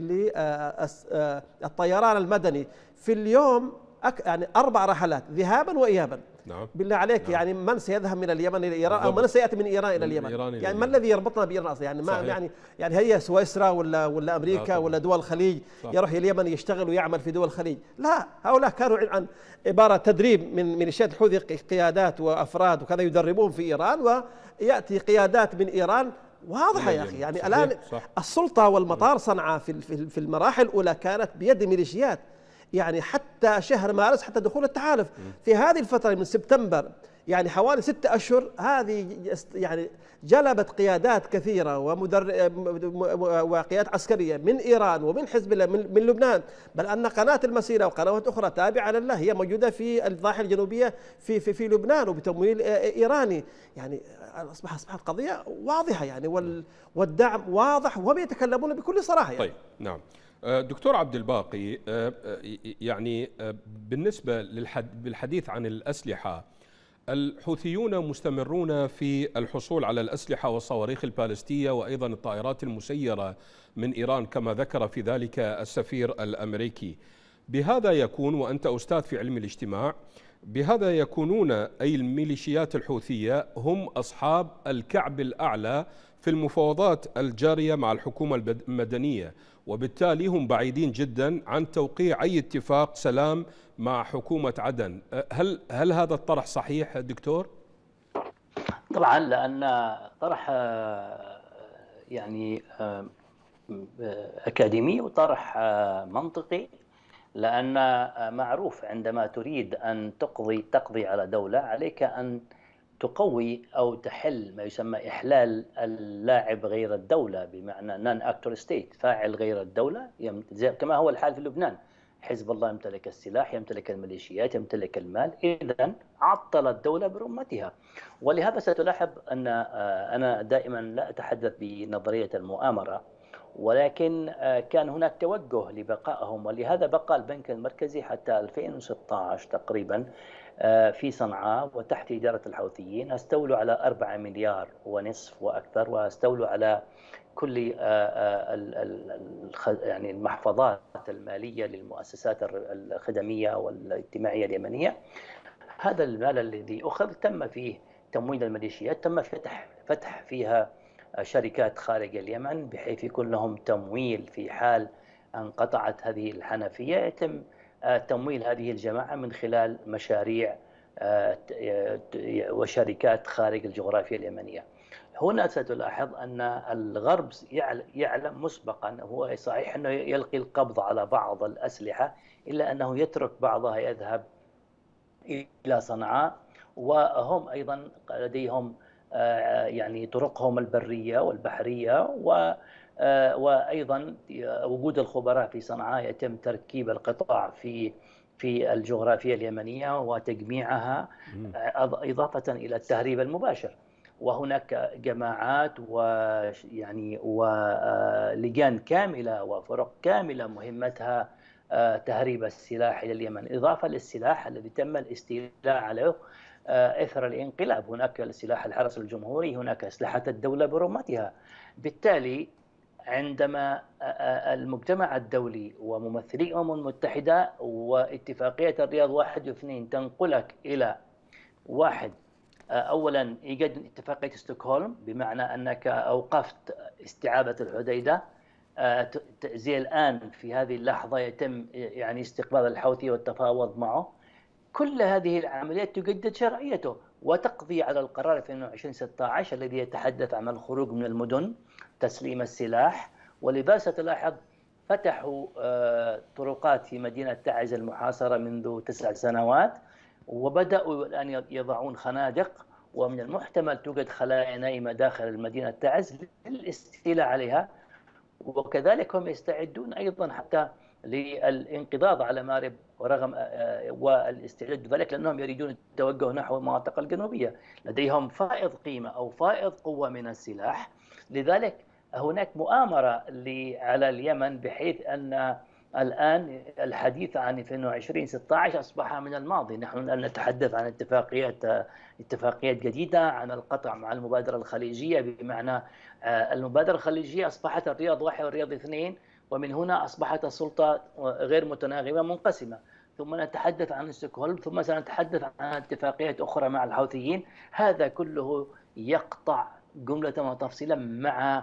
Speaker 2: للطيران المدني في اليوم يعني 4 رحلات ذهابا وإيابا.
Speaker 1: نعم.
Speaker 2: بالله عليك،
Speaker 1: نعم.
Speaker 2: يعني من سيذهب من اليمن إلى إيران أو من سيأتي من إيران إلى اليمن؟ يعني ما الذي يربطنا بإيران أصلا؟ يعني ما يعني هي سويسرا ولا أمريكا ولا دول الخليج يروح اليمن يشتغل ويعمل في دول الخليج؟ لا، هؤلاء كانوا عن عبارة تدريب من ميليشيات الحوثي، قيادات وأفراد وكذا يدربون في إيران، ويأتي قيادات من إيران. واضحة يا أخي، يعني الآن السلطة والمطار صنعاء في المراحل الأولى كانت بيد ميليشيات، يعني حتى شهر مارس، حتى دخول التحالف. في هذه الفترة من سبتمبر يعني حوالي 6 أشهر، هذه يعني جلبت قيادات كثيرة وقيادات عسكرية من إيران ومن حزب الله من لبنان، بل أن قناة المسيرة وقنوات أخرى تابعة لله هي موجودة في الضاحية الجنوبية في لبنان وبتمويل إيراني. يعني أصبحت قضية واضحة يعني، والدعم واضح وهم يتكلمون بكل صراحة يعني.
Speaker 1: طيب، نعم. دكتور عبد الباقي، يعني بالنسبة بالحديث عن الأسلحة، الحوثيون مستمرون في الحصول على الأسلحة والصواريخ البالستية وأيضا الطائرات المسيرة من إيران كما ذكر في ذلك السفير الأمريكي. بهذا يكون، وأنت أستاذ في علم الاجتماع، بهذا يكونون أي الميليشيات الحوثية هم أصحاب الكعب الأعلى في المفاوضات الجارية مع الحكومة المدنية، وبالتالي هم بعيدين جدا عن توقيع أي اتفاق سلام مع حكومة عدن. هل هذا الطرح صحيح دكتور؟
Speaker 3: طبعا، لأن طرح يعني أكاديمي وطرح منطقي، لأن معروف عندما تريد أن تقضي على دولة عليك أن تقوي أو تحل ما يسمى إحلال اللاعب غير الدولة، بمعنى نون أكتور ستيت، فاعل غير الدولة، كما هو الحال في لبنان. حزب الله يمتلك السلاح، يمتلك الميليشيات، يمتلك المال، إذن عطل الدولة برمتها. ولهذا ستلاحظ أن أنا دائما لا أتحدث بنظرية المؤامرة، ولكن كان هناك توجه لبقائهم، ولهذا بقى البنك المركزي حتى 2016 تقريبا في صنعاء وتحت إدارة الحوثيين. استولوا على 4 مليار ونصف وأكثر، واستولوا على كل يعني المحفظات المالية للمؤسسات الخدمية والاجتماعية اليمنية. هذا المال الذي أخذ تم فيه تمويل الميليشيات، تم فتح فيها شركات خارج اليمن بحيث يكون لهم تمويل في حال انقطعت هذه الحنفية، يتم تمويل هذه الجماعة من خلال مشاريع وشركات خارج الجغرافيا اليمنية. هنا ستلاحظ أن الغرب يعلم مسبقا، هو صحيح أنه يلقي القبض على بعض الأسلحة إلا أنه يترك بعضها يذهب إلى صنعاء، وهم أيضا لديهم يعني طرقهم البرية والبحرية، وأيضا وجود الخبراء في صنعاء يتم تركيب القطاع في الجغرافيا اليمنية وتجميعها إضافة إلى التهريب المباشر. وهناك جماعات ويعني ولجان كاملة وفرق كاملة مهمتها تهريب السلاح إلى اليمن، إضافة للسلاح الذي تم الاستيلاء عليه إثر الانقلاب. هناك سلاح الحرس الجمهوري، هناك أسلحة الدولة برمتها. بالتالي عندما المجتمع الدولي وممثلي الأمم المتحدة واتفاقية الرياض 1 و2 تنقلك إلى واحد، أولا إيجاد اتفاقية ستوكهولم، بمعنى أنك أوقفت استعادة الحديدة. زي الآن في هذه اللحظة يتم يعني استقبال الحوثي والتفاوض معه. كل هذه العمليات تجدد شرعيته وتقضي على القرار 22/16 الذي يتحدث عن الخروج من المدن، تسليم السلاح. ولذا ستلاحظ فتحوا طرقات في مدينة تعز المحاصرة منذ 9 سنوات، وبدأوا الآن يضعون خنادق، ومن المحتمل توجد خلايا نائمة داخل المدينة تعز للاستيلاء عليها. وكذلك هم يستعدون أيضا حتى للانقضاض على مارب ورغم والاستعداد ذلك، لأنهم يريدون التوجه نحو المناطق الجنوبية. لديهم فائض قيمة أو فائض قوة من السلاح. لذلك هناك مؤامرة على اليمن، بحيث أن الآن الحديث عن 22/16 أصبح من الماضي. نحن الآن نتحدث عن اتفاقيات جديدة، عن القطع مع المبادرة الخليجية، بمعنى المبادرة الخليجية أصبحت الرياض 1 والرياض 2، ومن هنا أصبحت السلطة غير متناغمة منقسمة. ثم نتحدث عن ستوكهولم، ثم سنتحدث عن اتفاقيات أخرى مع الحوثيين. هذا كله يقطع جملة وتفصيلا مع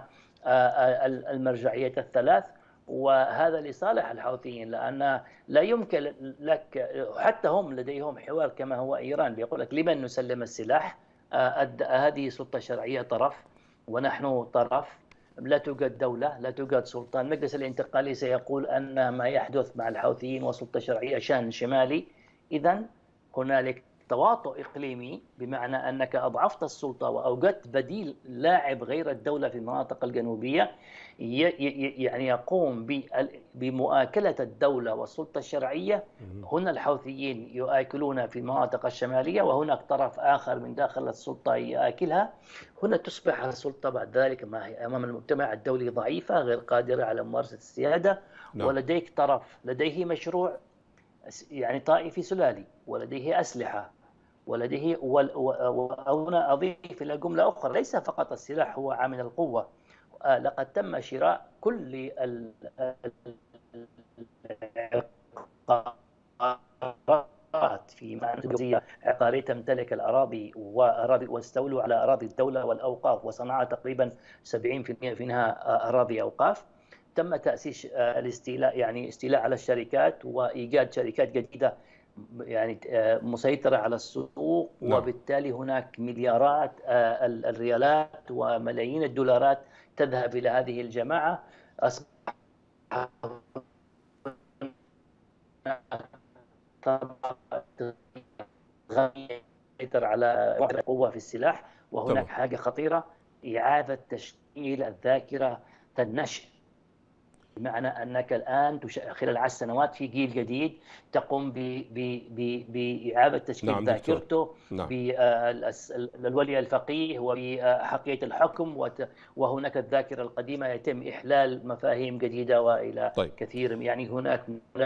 Speaker 3: المرجعية الثلاث، وهذا لصالح الحوثيين، لأن لا يمكن لك، حتى هم لديهم حوار كما هو إيران، بيقول لك لمن نسلم السلاح؟ هذه سلطة شرعية طرف ونحن طرف، لا توجد دولة، لا توجد سلطان. المجلس الانتقالي سيقول أن ما يحدث مع الحوثيين وسلطة شرعية شان شمالي. إذن هنالك تواطؤ إقليمي، بمعنى أنك أضعفت السلطة وأوجدت بديل لاعب غير الدولة في المناطق الجنوبية، يعني يقوم بمؤاكلة الدولة والسلطة الشرعية. هنا الحوثيين يؤكلون في المناطق الشمالية، وهناك طرف آخر من داخل السلطة يأكلها. هنا تصبح السلطة بعد ذلك أمام المجتمع الدولي ضعيفة، غير قادرة على ممارسة السيادة. ولديك طرف لديه مشروع يعني طائفي سلالي، ولديه أسلحة، ولديه وهنا أضيف إلى جملة أخرى، ليس فقط السلاح هو عامل القوة. لقد تم شراء كل العقارات في منطقة عقارية تمتلك الأراضي واستولوا على أراضي الدولة والأوقاف، وصنعاء تقريبا 70% منها أراضي أوقاف. تم تأسيس الاستيلاء، يعني استيلاء على الشركات وإيجاد شركات جديدة يعني مسيطرة على السوق. وبالتالي هناك مليارات الريالات وملايين الدولارات تذهب إلى هذه الجماعة. تسيطر على قوة في السلاح. وهناك حاجة خطيرة، إعادة تشكيل الذاكرة النشء، بمعنى أنك الآن خلال 10 سنوات في جيل جديد تقوم بإعادة تشكيل ذاكرته بالولي الفقيه وبحقية الحكم، وهناك الذاكرة القديمة يتم إحلال مفاهيم جديدة وإلى كثير، يعني هناك.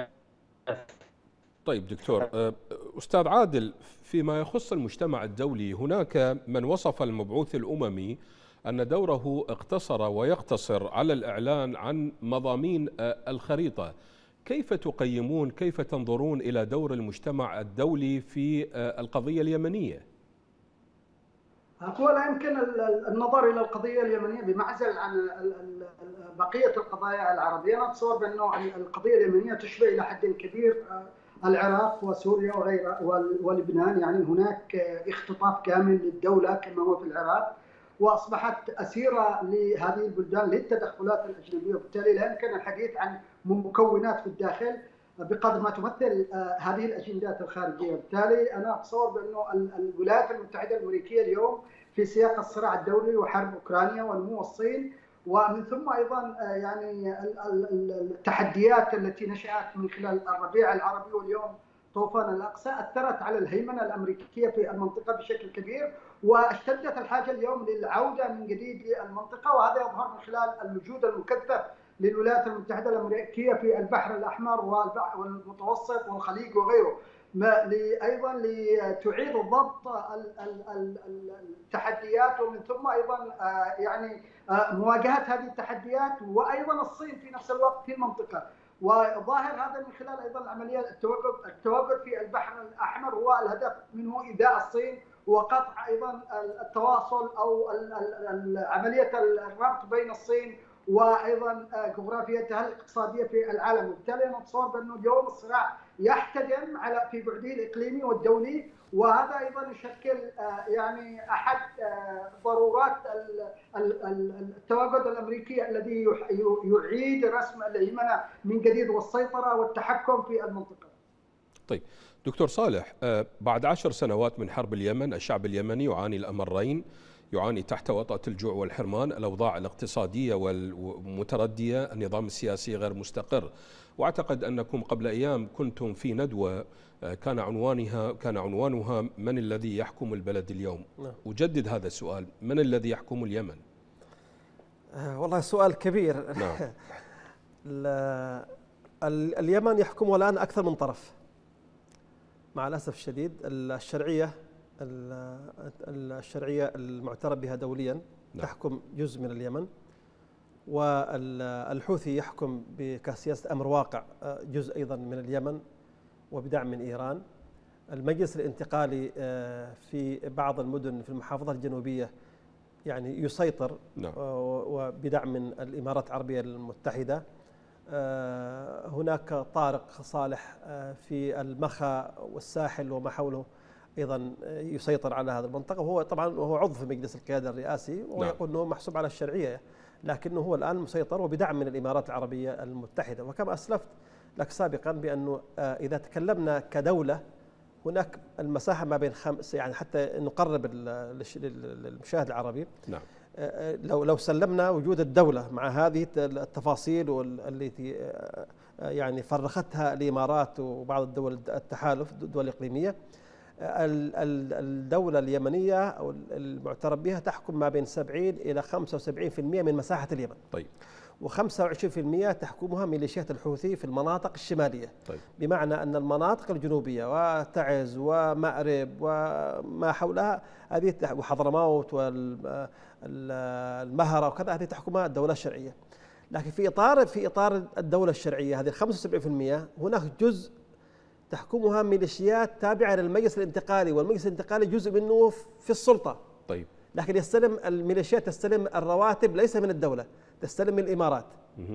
Speaker 1: طيب دكتور، أستاذ عادل، فيما يخص المجتمع الدولي، هناك من وصف المبعوث الأممي أن دوره اقتصر ويقتصر على الإعلان عن مضامين الخريطة. كيف تقيمون، كيف تنظرون إلى دور المجتمع الدولي في القضية اليمنية؟
Speaker 4: هو لا يمكن النظر إلى القضية اليمنية بمعزل عن بقية القضايا العربية. أنا أتصور بأنه القضية اليمنية تشبه إلى حد كبير العراق وسوريا وغيرها ولبنان. يعني هناك اختطاف كامل للدولة كما هو في العراق، وأصبحت أسيرة لهذه البلدان للتدخلات الأجنبية، وبالتالي لا يمكن الحديث عن مكونات في الداخل بقدر ما تمثل هذه الأجندات الخارجية. بالتالي أنا أتصور بأنه الولايات المتحدة الأمريكية اليوم في سياق الصراع الدولي وحرب أوكرانيا ونمو الصين، ومن ثم أيضا يعني التحديات التي نشأت من خلال الربيع العربي واليوم طوفان الأقصى أثرت على الهيمنة الأمريكية في المنطقة بشكل كبير، واشتدت الحاجة اليوم للعودة من جديد للمنطقة، وهذا يظهر من خلال الوجود المكثف للولايات المتحدة الأمريكية في البحر الأحمر والمتوسط والخليج وغيره، أيضا لتعيد ضبط التحديات، ومن ثم أيضا يعني مواجهة هذه التحديات، وأيضا الصين في نفس الوقت في المنطقة. وظاهر هذا من خلال أيضا عملية التواجد في البحر الأحمر، هو الهدف منه إيذاء الصين وقطع أيضا التواصل أو عملية الربط بين الصين وايضا جغرافيتها الاقتصاديه في العالم. وبالتالي انا اتصور بانه اليوم الصراع يحتدم في بعده الاقليمي والدولي، وهذا ايضا يشكل يعني احد ضرورات التواجد الامريكي الذي يعيد رسم الهيمنه من جديد والسيطره والتحكم في المنطقه.
Speaker 1: طيب دكتور صالح، بعد 10 سنوات من حرب اليمن، الشعب اليمني يعاني الأمرين، يعاني تحت وطأة الجوع والحرمان، الأوضاع الاقتصادية والمتردية، النظام السياسي غير مستقر. وأعتقد أنكم قبل أيام كنتم في ندوة كان عنوانها من الذي يحكم البلد اليوم؟ أجدد هذا السؤال، من الذي يحكم اليمن؟
Speaker 2: والله سؤال كبير. اليمن يحكم الآن أكثر من طرف مع الأسف الشديد. الشرعية المعترف بها دوليا تحكم جزء من اليمن، والحوثي يحكم كسياسة أمر واقع جزء أيضا من اليمن وبدعم من إيران. المجلس الانتقالي في بعض المدن في المحافظات الجنوبية يعني يسيطر وبدعم من الإمارات العربية المتحدة. هناك طارق صالح في المخا والساحل وما حوله أيضا يسيطر على هذه المنطقة، وهو طبعا وهو عضو في مجلس القيادة الرئاسي، ويقول أنه محسوب على الشرعية، لكنه هو الآن مسيطر وبدعم من الإمارات العربية المتحدة. وكما أسلفت لك سابقا بأنه إذا تكلمنا كدولة هناك المساحة ما بين يعني حتى نقرب للمشاهد العربي، لو سلمنا وجود الدولة مع هذه التفاصيل التي يعني فرختها الإمارات وبعض الدول التحالف الدول الإقليمية، الدولة اليمنية أو المعترف بها تحكم ما بين 70 إلى 75% من مساحة اليمن.
Speaker 1: طيب.
Speaker 2: و25% تحكمها ميليشيات الحوثي في المناطق الشمالية.
Speaker 1: طيب.
Speaker 2: بمعنى أن المناطق الجنوبية وتعز ومأرب وما حولها هذه وحضرموت والمهرة وكذا هذه تحكمها الدولة الشرعية. لكن في إطار الدولة الشرعية هذه 75% هناك جزء تحكمها ميليشيات تابعة للمجلس الانتقالي، والمجلس الانتقالي جزء منه في السلطة.
Speaker 1: طيب.
Speaker 2: لكن الميليشيات تستلم الرواتب ليس من الدولة، تستلم من الإمارات.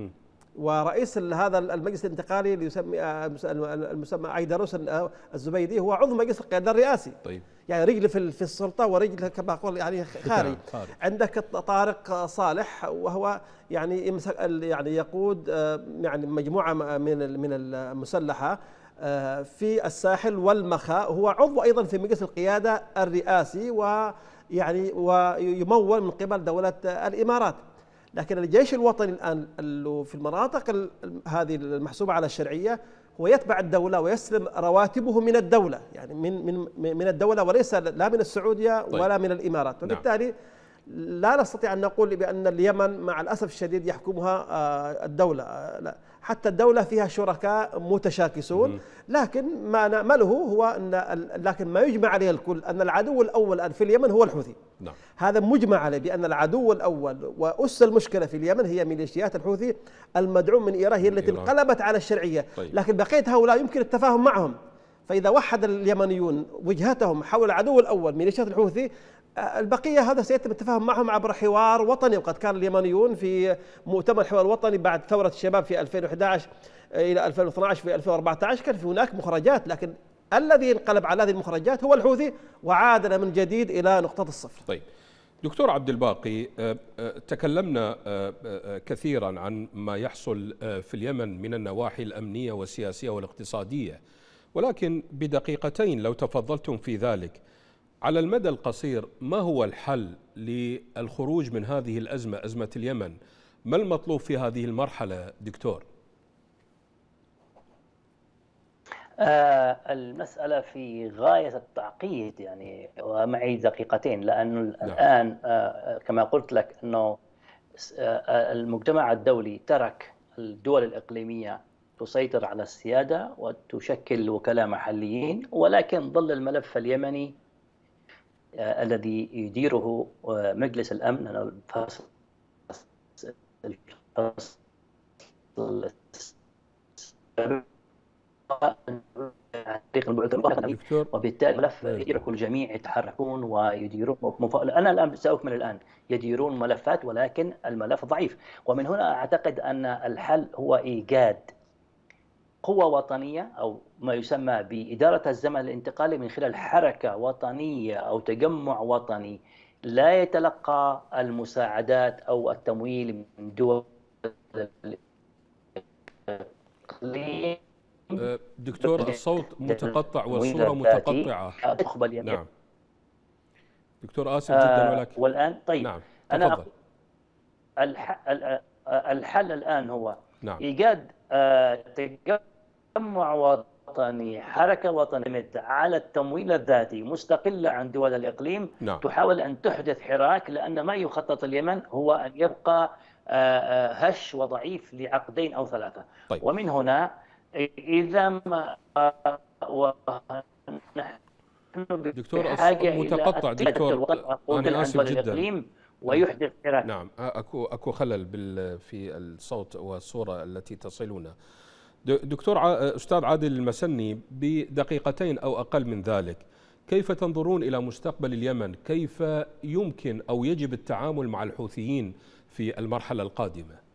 Speaker 2: ورئيس هذا المجلس الانتقالي اللي المسمى عيدروس الزبيدي هو عضو مجلس القيادة الرئاسي.
Speaker 1: طيب.
Speaker 2: يعني رجل في السلطة ورجل كما أقول يعني خارج. عندك طارق صالح وهو يعني يقود يعني مجموعة من المسلحة في الساحل والمخاء، هو عضو أيضا في مجلس القيادة الرئاسي ويعني ويمول من قبل دولة الإمارات. لكن الجيش الوطني الآن في المناطق هذه المحسوبة على الشرعية هو يتبع الدولة ويستلم رواتبه من الدولة، يعني من الدولة وليس لا من السعودية ولا من الإمارات. وبالتالي لا نستطيع أن نقول بأن اليمن مع الأسف الشديد يحكمها الدولة، لا، حتى الدولة فيها شركاء متشاكسون، لكن ما نأمله هو لكن ما يجمع عليه الكل أن العدو الأول الآن في اليمن هو الحوثي. هذا مجمع عليه بأن العدو الأول وأس المشكلة في اليمن هي ميليشيات الحوثي المدعوم من إيران، هي التي انقلبت على الشرعية. لكن بقية هؤلاء يمكن التفاهم معهم، فإذا وحد اليمنيون وجهتهم حول العدو الأول ميليشيات الحوثي البقية هذا سيتم التفاهم معهم عبر حوار وطني، وقد كان اليمنيون في مؤتمر الحوار الوطني بعد ثورة الشباب في 2011 إلى 2012 في 2014 كان في هناك مخرجات، لكن الذي انقلب على هذه المخرجات هو الحوثي وعادنا من جديد إلى نقطة الصفر.
Speaker 1: طيب دكتور عبد الباقي، تكلمنا كثيرا عن ما يحصل في اليمن من النواحي الأمنية والسياسية والاقتصادية، ولكن بدقيقتين لو تفضلتم في ذلك، على المدى القصير ما هو الحل للخروج من هذه الأزمة، أزمة اليمن؟ ما المطلوب في هذه المرحلة دكتور؟
Speaker 3: المسألة في غاية التعقيد يعني، ومعي دقيقتين، لأنه الآن كما قلت لك أنه المجتمع الدولي ترك الدول الإقليمية تسيطر على السيادة وتشكل وكلاء محليين، ولكن ظل الملف اليمني الذي يديره مجلس الأمن الفصل وبالتالي الملف يديره الجميع يتحركون ويديرون. أنا الآن سأكمل الآن، يديرون ملفات ولكن الملف ضعيف، ومن هنا أعتقد أن الحل هو إيجاد قوة وطنية أو ما يسمى بإدارة الزمن الانتقالي من خلال حركة وطنية أو تجمع وطني لا يتلقى المساعدات أو التمويل من دول الإقليم.
Speaker 1: دكتور الصوت متقطع والصورة متقطعة. نعم دكتور آسف جدا، ولكن
Speaker 3: والآن طيب
Speaker 1: نعم
Speaker 3: أنا الحل الآن هو إيجاد تجمع وطني، حركة وطنية على التمويل الذاتي مستقلة عن دول الإقليم. تحاول أن تحدث حراك، لأن ما يخطط اليمن هو أن يبقى هش وضعيف لعقدين أو ثلاثة.
Speaker 1: طيب.
Speaker 3: ومن هنا إذا ما
Speaker 1: دكتور متقطع دكتور، أنا آسف جدا
Speaker 3: ويحدث حراك.
Speaker 1: نعم أكو خلل في الصوت والصورة التي تصلنا. دكتور أستاذ عادل المسني، بدقيقتين أو أقل من ذلك، كيف تنظرون إلى مستقبل اليمن؟ كيف يمكن أو يجب التعامل مع الحوثيين في المرحلة القادمة؟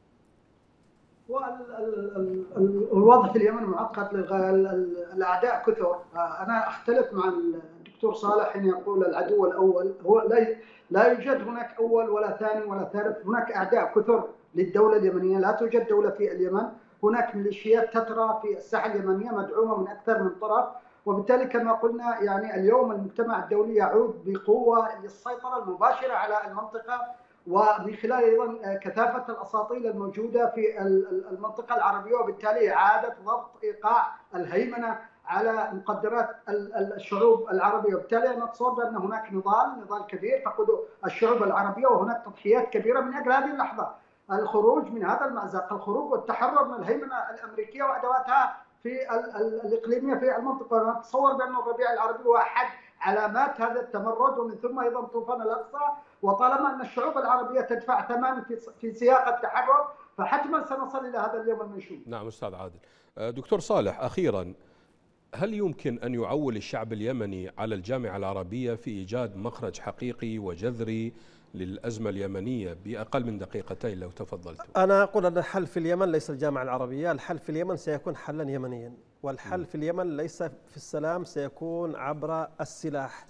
Speaker 4: الوضع في اليمن معقد للغاية، الأعداء كثر. أنا أختلف مع الدكتور صالح حين يقول العدو الأول، هو لا يوجد هناك أول ولا ثاني ولا ثالث، هناك أعداء كثر للدولة اليمنية، لا توجد دولة في اليمن، هناك ميليشيات تترى في الساحة اليمنية مدعومة من أكثر من طرف، وبالتالي كما قلنا يعني اليوم المجتمع الدولي يعود بقوة للسيطرة المباشرة على المنطقة، ومن خلال أيضا كثافة الأساطيل الموجودة في المنطقة العربية، وبالتالي إعادة ضبط إيقاع الهيمنة على مقدرات الشعوب العربية. وبالتالي أنا أتصور بأن هناك نضال كبير تقوده الشعوب العربية، وهناك تضحيات كبيرة من أجل هذه اللحظة، الخروج من هذا المأزق، الخروج والتحرر من الهيمنة الأمريكية وأدواتها في الإقليمية في المنطقة. أنا أتصور بأن الربيع العربي هو أحد علامات هذا التمرد، ومن ثم أيضا طوفان الأقصى. وطالما أن الشعوب العربية تدفع ثمن في سياق التحرر، فحتما سنصل إلى هذا اليوم المنشود.
Speaker 1: نعم أستاذ عادل. دكتور صالح، أخيرا، هل يمكن أن يعول الشعب اليمني على الجامعة العربية في إيجاد مخرج حقيقي وجذري للأزمة اليمنية؟ بأقل من دقيقتين لو تفضلت.
Speaker 2: أنا أقول أن الحل في اليمن ليس الجامعة العربية، الحل في اليمن سيكون حلا يمنيا، والحل في اليمن ليس في السلام، سيكون عبر السلاح.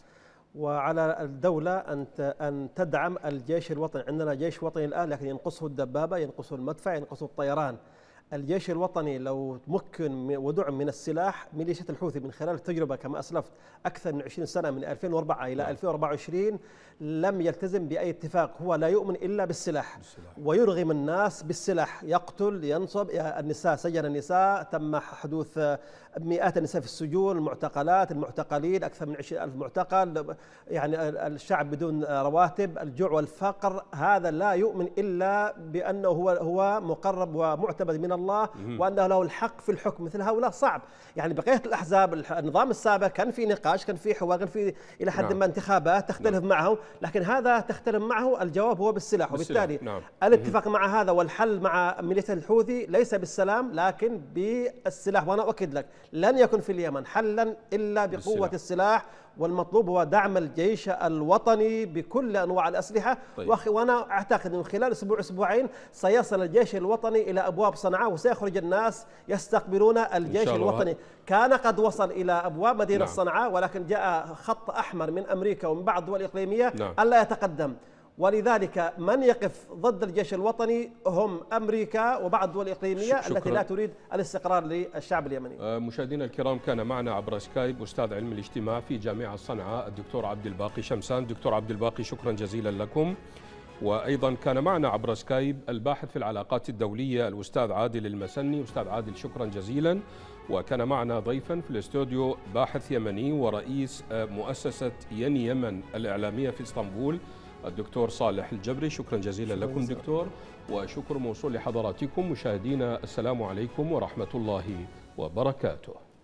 Speaker 2: وعلى الدولة أن تدعم الجيش الوطني. عندنا جيش وطني الآن لكن ينقصه الدبابة، ينقصه المدفع، ينقصه الطيران. الجيش الوطني لو تمكن ودعم من السلاح، ميليشيا الحوثي من خلال التجربة كما أسلفت أكثر من 20 سنة من 2004 إلى 2024 لم يلتزم بأي اتفاق، هو لا يؤمن إلا بالسلاح ويرغم الناس بالسلاح، يقتل، ينصب النساء، سجن النساء، تم حدوث مئات النساء في السجون، المعتقلات، المعتقلين أكثر من 20,000 معتقل، يعني الشعب بدون رواتب، الجوع والفقر. هذا لا يؤمن إلا بأنه هو مقرب ومعتمد من الله وأنه له الحق في الحكم. مثل هؤلاء صعب. يعني بقية الأحزاب النظام السابق كان في نقاش، كان في حوار، كان في إلى حد ما انتخابات تختلف معه، لكن هذا تختلف معه، الجواب هو بالسلاح. وبالتالي الاتفاق مع هذا والحل مع ميليشيا الحوثي ليس بالسلام لكن بالسلاح. وأنا أؤكد لك لن يكن في اليمن حلا إلا بقوة السلاح، والمطلوب هو دعم الجيش الوطني بكل أنواع الأسلحة.
Speaker 1: طيب.
Speaker 2: وأنا أعتقد أنه خلال أسبوع أسبوعين سيصل الجيش الوطني إلى أبواب صنعاء، وسيخرج الناس يستقبلون الجيش الوطني. كان قد وصل إلى أبواب مدينة صنعاء، ولكن جاء خط أحمر من أمريكا ومن بعض الدول الإقليمية ألا يتقدم، ولذلك من يقف ضد الجيش الوطني هم أمريكا وبعض الدول الإقليمية التي لا تريد الاستقرار للشعب اليمني. مشاهدينا
Speaker 1: الكرام، كان معنا عبر سكايب أستاذ علم الاجتماع في جامعة صنعاء الدكتور عبد الباقي شمسان. دكتور عبد الباقي، شكرا جزيلا لكم. وأيضا كان معنا عبر سكايب الباحث في العلاقات الدولية الأستاذ عادل المسني. أستاذ عادل، شكرا جزيلا. وكان معنا ضيفا في الاستوديو باحث يمني ورئيس مؤسسة ين يمن الإعلامية في اسطنبول الدكتور صالح الجبري. شكرا جزيلا لكم دكتور، وشكر موصول لحضراتكم مشاهدينا. السلام عليكم ورحمة الله وبركاته.